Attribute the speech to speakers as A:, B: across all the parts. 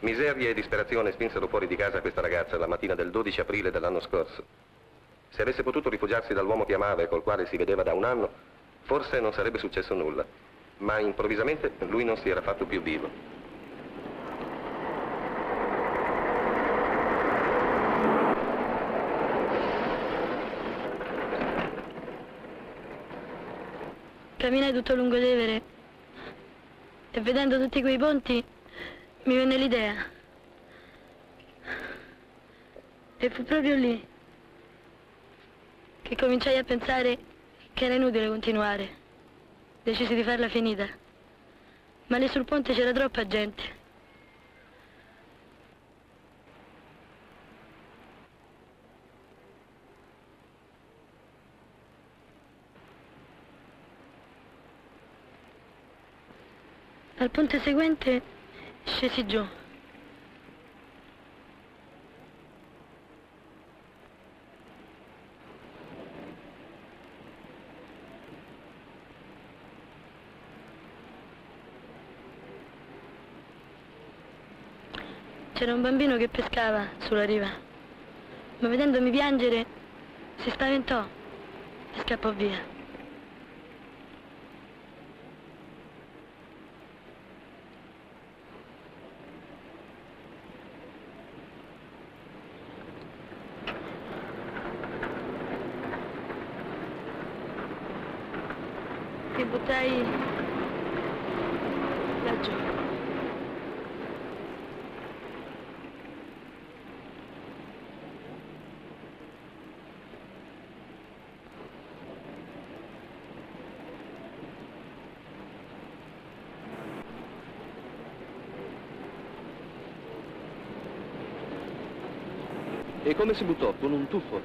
A: Miseria e disperazione spinsero fuori di casa questa ragazza la mattina del 12 aprile dell'anno scorso. Se avesse potuto rifugiarsi dall'uomo che amava e col quale si vedeva da un anno, forse non sarebbe successo nulla. Ma improvvisamente lui non si era fatto più vivo.
B: Camminai tutto lungo Tevere e vedendo tutti quei ponti mi venne l'idea. E fu proprio lì che cominciai a pensare che era inutile continuare. Decisi di farla finita. Ma lì sul ponte c'era troppa gente. Al ponte seguente scesi giù. C'era un bambino che pescava sulla riva, ma vedendomi piangere si spaventò e scappò via. Mi buttai laggiù.
C: E come si buttò? Con un tuffo?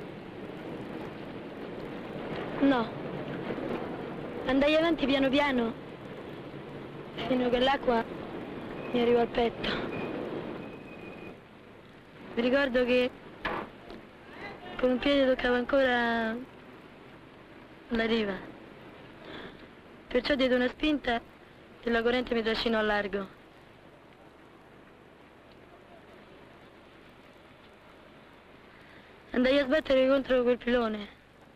B: No. Andai avanti piano piano, fino a che l'acqua mi arrivò al petto. Mi ricordo che con un piede toccavo ancora la riva. Perciò diedi una spinta e la corrente mi trascinò a largo. Andai a sbattere contro quel pilone,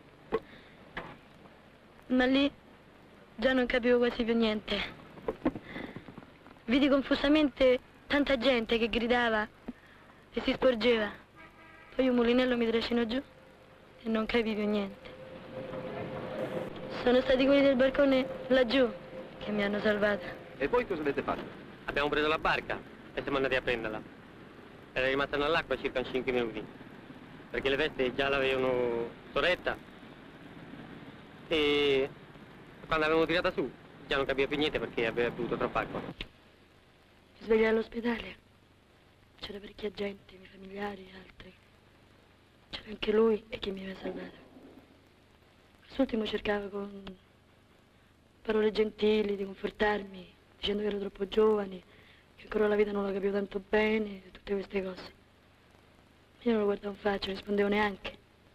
B: ma lì già non capivo quasi più niente. Vidi confusamente tanta gente che gridava e si sporgeva. Poi un mulinello mi trascinò giù e non capii più niente. Sono stati quelli del barcone laggiù che mi hanno salvata.
C: E voi cosa avete fatto?
D: Abbiamo preso la barca e siamo andati a prenderla. Era rimasta nell'acqua circa 5 minuti, perché le vesti già l'avevano sorretta e quando l'avevamo tirata su già non capiva più niente perché aveva bevuto troppa acqua.
B: Mi svegliai all'ospedale. C'era parecchia gente, i miei familiari e altri. C'era anche lui e chi mi aveva salvato. Quest'ultimo cercava con parole gentili di confortarmi, dicendo che ero troppo giovane, che ancora la vita non la capivo tanto bene, tutte queste cose. Io non lo guardavo in faccia, non rispondevo neanche.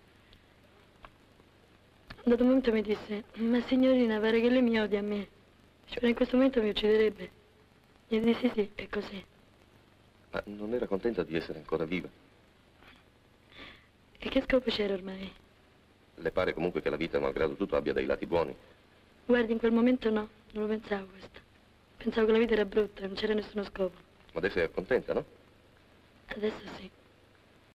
B: Dato un momento mi disse: ma signorina, pare che lei mi odia a me. Cioè, in questo momento mi ucciderebbe. Gli dissi sì, è così.
A: Ma non era contenta di essere ancora viva?
B: E che scopo c'era ormai?
A: Le pare comunque che la vita, malgrado tutto, abbia dei lati buoni?
B: Guardi, in quel momento no, non lo pensavo questo. Pensavo che la vita era brutta, non c'era nessuno scopo.
A: Ma adesso è contenta, no?
B: Adesso sì.